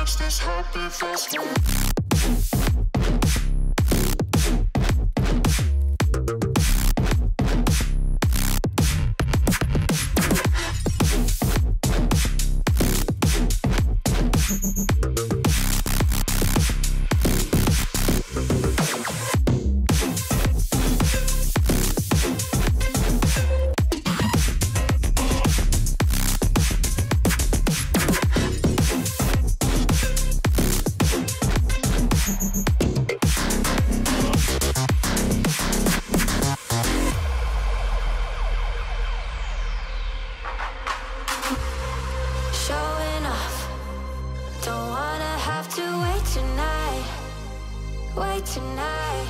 makes this happy fast? Showing off, don't wanna have to wait tonight, wait tonight.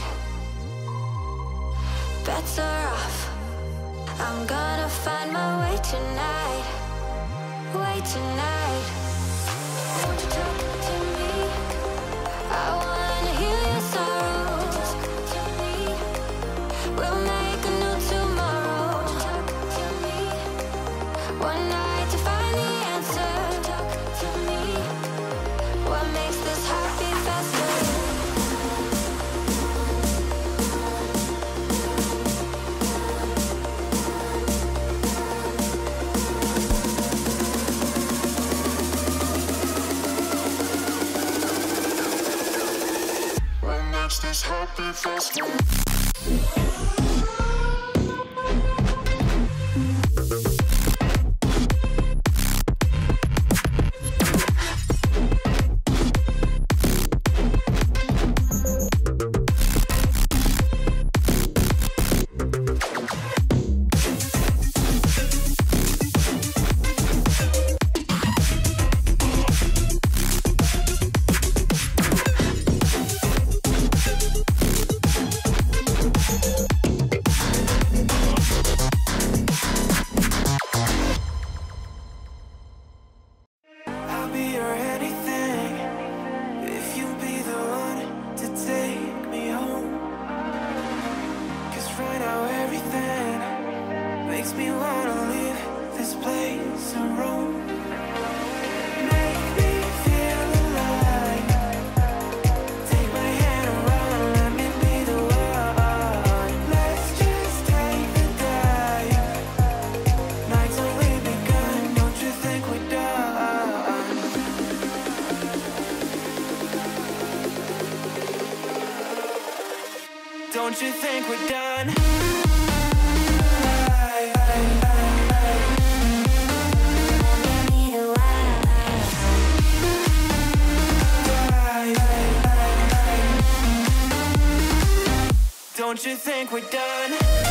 Bets are off, I'm gonna find my way tonight, way tonight. Won't you talk to me? I wanna heal your sorrows. Talk to me, we'll make a new tomorrow. Talk to me, one night to find the answer. Talk to me, what makes this happy faster? What makes this happy fast? I'll be your anything if you be the one to take me home. 'Cause right now everything makes me wanna leave this place and roam. Make me feel alive. Take my hand around, let me be the one. Let's just take the dive. Night's only begun, don't you think we're done? Don't you think we're done? Don't you think we're done?